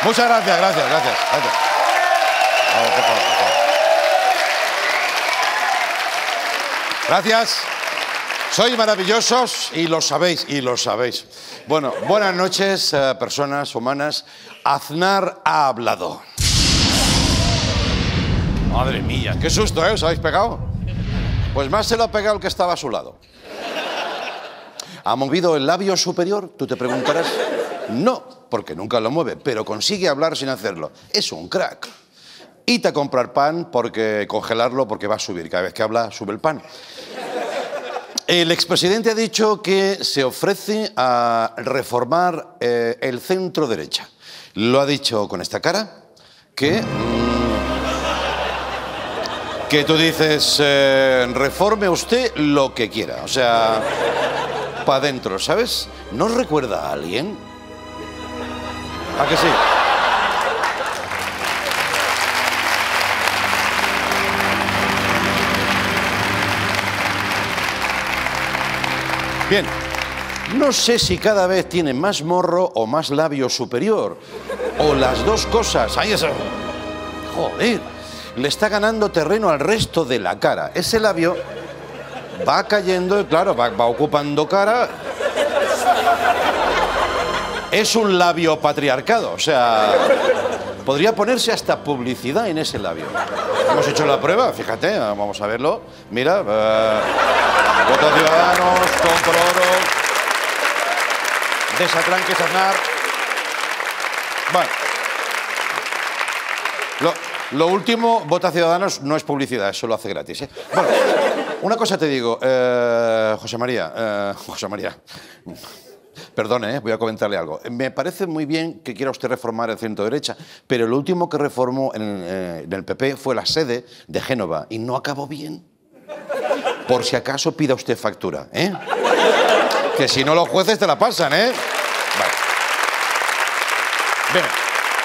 Muchas gracias, gracias. Vamos, por favor. Gracias. Sois maravillosos y lo sabéis. Bueno, buenas noches, personas humanas. Aznar ha hablado. Madre mía, qué susto, ¿eh? ¿Os habéis pegado? Pues más se lo ha pegado el que estaba a su lado. ¿Ha movido el labio superior? Tú te preguntarás. No, porque nunca lo mueve, pero consigue hablar sin hacerlo. Es un crack. Id a comprar pan, porque congelarlo, porque va a subir. Cada vez que habla, sube el pan. El expresidente ha dicho que se ofrece a reformar el centro derecha. Lo ha dicho con esta cara, que tú dices, reforme usted lo que quiera. O sea, para adentro, ¿sabes? ¿No os recuerda a alguien? ¿A que sí? Bien, no sé si cada vez tiene más morro o más labio superior, o las dos cosas. Ahí es... Joder, le está ganando terreno al resto de la cara. Ese labio va cayendo y, claro, va ocupando cara. Es un labio patriarcado, o sea, podría ponerse hasta publicidad en ese labio. Hemos hecho la prueba, fíjate, vamos a verlo. Mira, voto Ciudadanos, compro oro, desatranques Aznar. Bueno, lo último, vota Ciudadanos, no es publicidad, eso lo hace gratis, ¿eh? Bueno, una cosa te digo, José María, perdone, voy a comentarle algo. Me parece muy bien que quiera usted reformar el centro derecha, pero lo último que reformó en el PP fue la sede de Génova y no acabó bien. Por si acaso pida usted factura, ¿eh? Que si no los jueces te la pasan, ¿eh? Vale. Bien.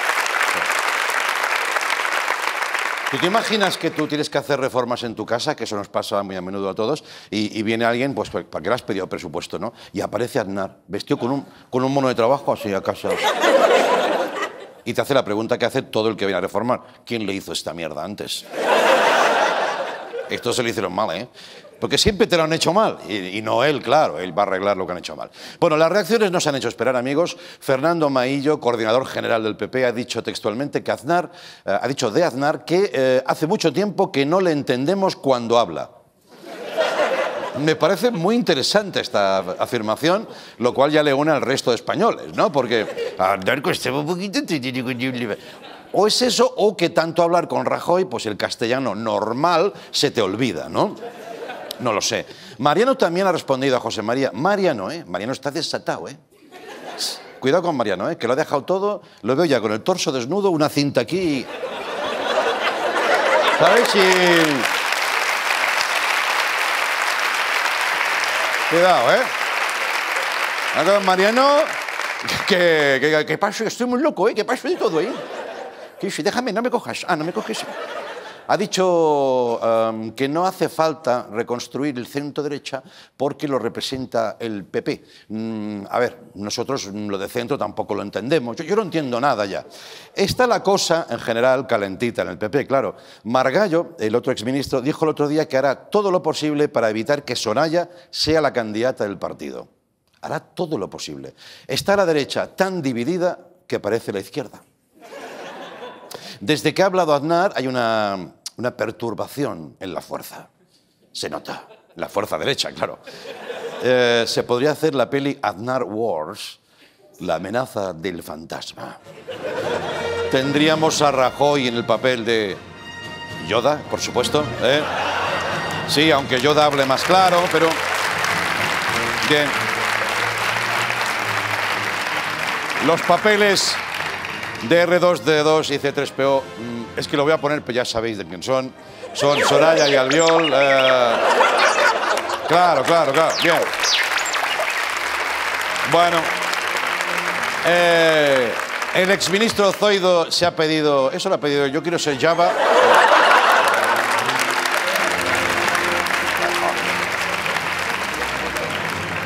¿Tú te imaginas que tú tienes que hacer reformas en tu casa, que eso nos pasa muy a menudo a todos, y viene alguien, pues, ¿para qué le has pedido presupuesto, no? Y aparece Aznar, vestido con un mono de trabajo así a casa. Y te hace la pregunta que hace todo el que viene a reformar. ¿Quién le hizo esta mierda antes? Esto se lo hicieron mal, ¿eh? Porque siempre te lo han hecho mal, y no él, claro, él va a arreglar lo que han hecho mal. Bueno, las reacciones no se han hecho esperar, amigos. Fernando Maillo, coordinador general del PP, ha dicho textualmente que Aznar, ha dicho de Aznar que hace mucho tiempo que no le entendemos cuando habla. Me parece muy interesante esta afirmación, lo cual ya le une al resto de españoles, ¿no? Porque Aznar cuesta un poquito... O es eso, o que tanto hablar con Rajoy, pues el castellano normal se te olvida, ¿no? No lo sé. Mariano también ha respondido a José María. Mariano está desatado, ¿eh? Cuidado con Mariano, ¿eh? Que lo ha dejado todo. Lo veo ya con el torso desnudo, una cinta aquí. ¿Sabes? Cuidado, ¿eh? Mariano, ¿qué pasa? Estoy muy loco, ¿eh? ¿Qué pasa de todo, eh? Déjame, no me cojas. No me coges. Ha dicho que no hace falta reconstruir el centro derecha porque lo representa el PP. A ver, nosotros lo de centro tampoco lo entendemos. Yo no entiendo nada ya. Está la cosa, en general, calentita en el PP, claro. Margallo, el otro exministro, dijo el otro día que hará todo lo posible para evitar que Soraya sea la candidata del partido. Hará todo lo posible. Está la derecha tan dividida que parece la izquierda. Desde que ha hablado Aznar hay una perturbación en la fuerza. Se nota. La fuerza derecha, claro. Se podría hacer la peli Aznar Wars, la amenaza del fantasma. Tendríamos a Rajoy en el papel de Yoda, por supuesto, ¿eh? Sí, aunque Yoda hable más claro, pero... Bien. Los papeles de R2D2 y C3PO, es que lo voy a poner, pero ya sabéis de quién son. Son Soraya y Albiol. Claro, bien. Bueno, el exministro Zoido se ha pedido, eso lo ha pedido, yo quiero ser Java.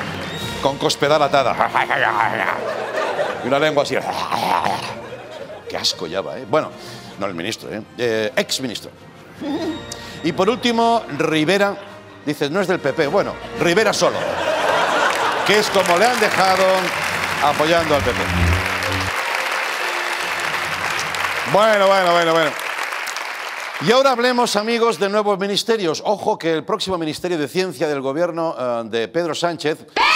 Con cospedal atada. Y una lengua así. Qué asco ya va, ¿eh? Bueno, no el ministro, ¿eh? Ex-ministro. Y por último, Rivera. Dices, no es del PP. Bueno, Rivera solo. Que es como le han dejado apoyando al PP. Bueno. Y ahora hablemos, amigos, de nuevos ministerios. Ojo que el próximo Ministerio de Ciencia del gobierno de Pedro Sánchez...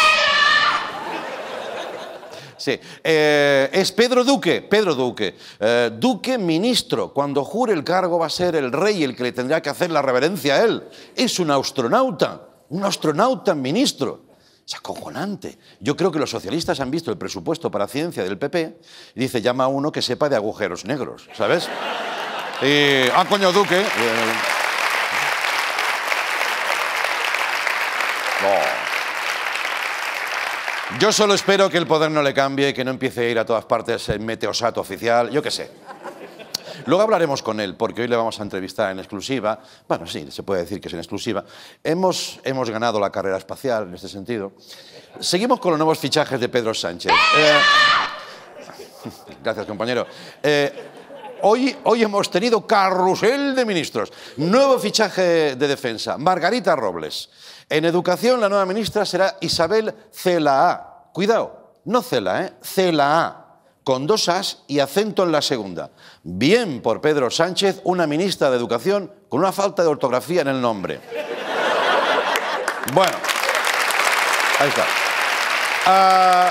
Sí, es Pedro Duque. Duque ministro. Cuando jure el cargo va a ser el rey el que le tendrá que hacer la reverencia a él. Es un astronauta ministro. Es acojonante. Yo creo que los socialistas han visto el presupuesto para ciencia del PP y dice, llama a uno que sepa de agujeros negros, ¿sabes? Y, coño, Duque. Yo solo espero que el poder no le cambie, que no empiece a ir a todas partes el meteosato oficial, yo qué sé. Luego hablaremos con él, porque hoy le vamos a entrevistar en exclusiva. Bueno, sí, se puede decir que es en exclusiva. Hemos ganado la carrera espacial en este sentido. Seguimos con los nuevos fichajes de Pedro Sánchez. Gracias, compañero. Hoy hemos tenido carrusel de ministros. Nuevo fichaje de defensa, Margarita Robles. En educación, la nueva ministra será Isabel Celaá. Cuidado, no Cela, Celaá. Con 2 as y acento en la segunda. Bien por Pedro Sánchez, una ministra de Educación con una falta de ortografía en el nombre. Bueno, ahí está.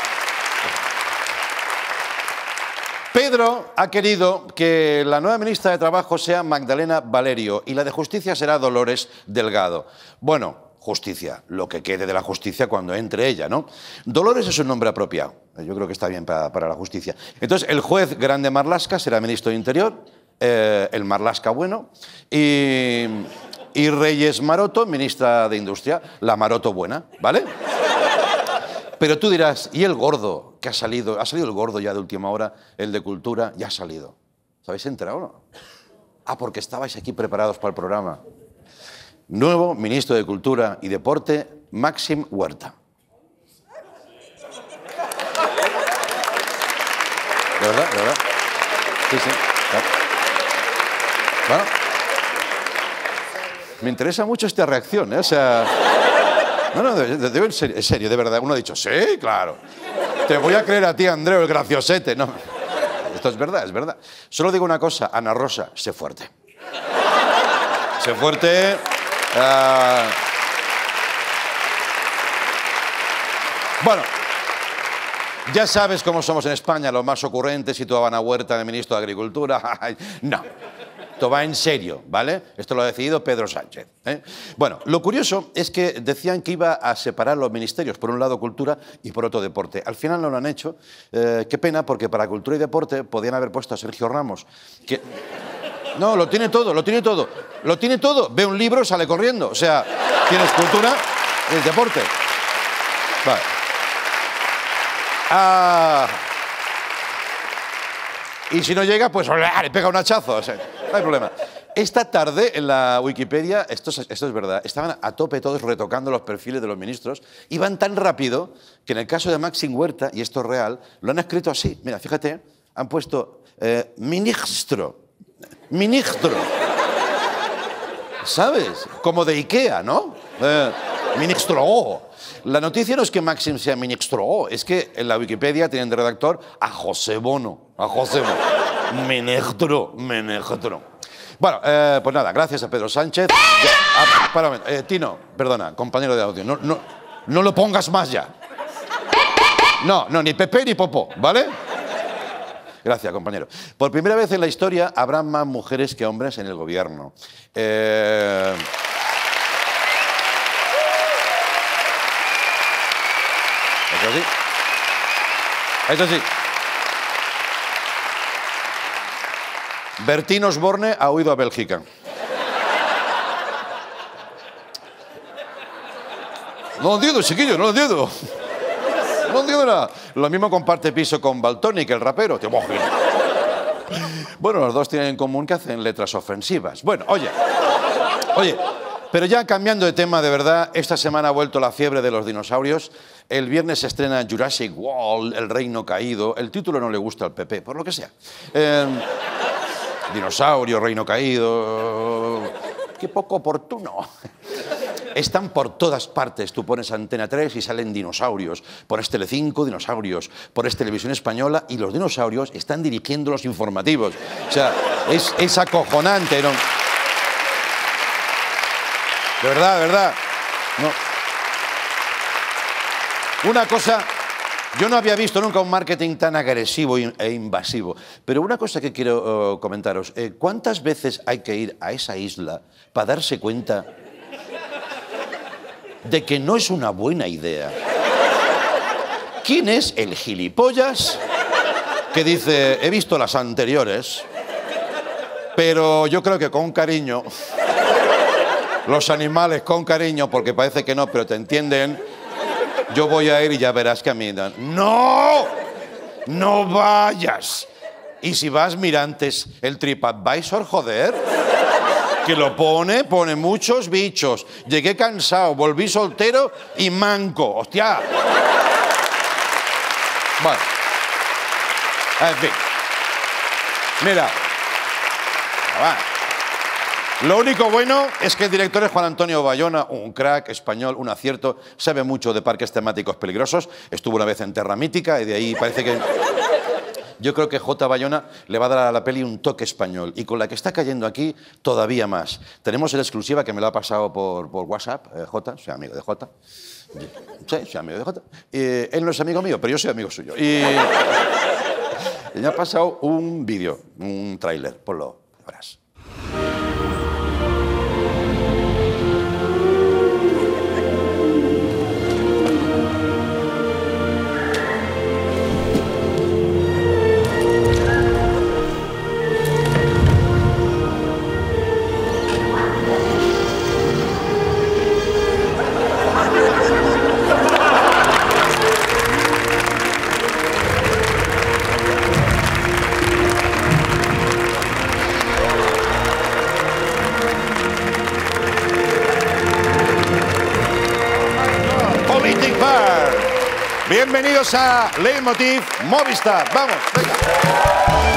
Pedro ha querido que la nueva ministra de Trabajo sea Magdalena Valerio y la de Justicia será Dolores Delgado. Bueno, justicia, lo que quede de la justicia cuando entre ella, ¿no? Dolores es un nombre apropiado. Yo creo que está bien para la justicia. Entonces, el juez Grande Marlaska será ministro de Interior, el Marlaska bueno, y Reyes Maroto, ministra de Industria, la Maroto buena, ¿vale? Pero tú dirás, ¿y el gordo que ha salido? ¿Ha salido el gordo ya de última hora? El de Cultura ya ha salido. ¿Os habéis enterado o no? Porque estabais aquí preparados para el programa. Nuevo ministro de Cultura y Deporte, Maxim Huerta. ¿De verdad? ¿De verdad? Sí. Claro. Bueno, me interesa mucho esta reacción, ¿eh? O sea... No, en serio, de verdad. Uno ha dicho, sí, claro. Te voy a creer a ti, Andreu, el graciosete. No, esto es verdad, es verdad. Solo digo una cosa, Ana Rosa, sé fuerte. Sé fuerte... Bueno, ya sabes cómo somos en España, los más ocurrentes, situaban a Huerta de ministro de Agricultura. No, esto va en serio, ¿vale? Esto lo ha decidido Pedro Sánchez, ¿eh? Bueno, lo curioso es que decían que iba a separar los ministerios, por un lado Cultura y por otro Deporte. Al final no lo han hecho. Qué pena, porque para Cultura y Deporte podían haber puesto a Sergio Ramos, que... No, lo tiene todo, lo tiene todo. Lo tiene todo. Ve un libro, sale corriendo. O sea, tienes Cultura y el Deporte. Vale. Y si no llega, pues le pega un hachazo. O sea, no hay problema. Esta tarde en la Wikipedia, esto es verdad, estaban a tope todos retocando los perfiles de los ministros. Iban tan rápido que en el caso de Maxim Huerta, y esto es real, lo han escrito así. Mira, fíjate, han puesto ministro. ¿Sabes? Como de Ikea, ¿no? Ministro. La noticia no es que Maxim sea ministro, es que en la Wikipedia tienen de redactor a José Bono. Ministro. Bueno, pues nada, gracias a Pedro Sánchez. Tino, perdona, compañero de audio, no lo pongas más ya. No, ni Pepe ni Popó, ¿vale? Gracias, compañero. Por primera vez en la historia habrá más mujeres que hombres en el gobierno. Eso sí. Bertín Osborne ha huido a Bélgica. No lo entiendo, chiquillo, no lo entiendo. No entiendo nada. Lo mismo comparte piso con Valtonyc, el rapero. Te imagino. Bueno, los dos tienen en común que hacen letras ofensivas. Bueno, oye, pero ya cambiando de tema de verdad, esta semana ha vuelto la fiebre de los dinosaurios. El viernes se estrena Jurassic World, El Reino Caído. El título no le gusta al PP, por lo que sea. Dinosaurio, Reino Caído... Qué poco oportuno. Están por todas partes. Tú pones Antena 3 y salen dinosaurios. Pones Telecinco, dinosaurios. Pones Televisión Española y los dinosaurios están dirigiendo los informativos. O sea, es acojonante, ¿no? De verdad, de verdad. No. Una cosa... Yo no había visto nunca un marketing tan agresivo e invasivo. Pero una cosa que quiero comentaros. ¿Cuántas veces hay que ir a esa isla para darse cuenta de que no es una buena idea? ¿Quién es el gilipollas que dice, he visto las anteriores, pero yo creo que con cariño, los animales con cariño, porque parece que no, pero te entienden, yo voy a ir y ya verás que a mí... ¡No! ¡No vayas! Y si vas, mira antes el TripAdvisor, joder, que lo pone muchos bichos. Llegué cansado, volví soltero y manco. ¡Hostia! Bueno. En fin. Mira. Va. Lo único bueno es que el director es Juan Antonio Bayona, un crack español, un acierto, sabe mucho de parques temáticos peligrosos, estuvo una vez en Terra Mítica y de ahí parece que... Yo creo que J. Bayona le va a dar a la peli un toque español y con la que está cayendo aquí todavía más. Tenemos la exclusiva que me lo ha pasado por WhatsApp, J, soy amigo de J. Sí, soy amigo de J. Él no es amigo mío, pero yo soy amigo suyo. Y me ha pasado un vídeo, un tráiler, ponlo, verás. Bienvenidos a Leitmotiv Movistar. Vamos, venga.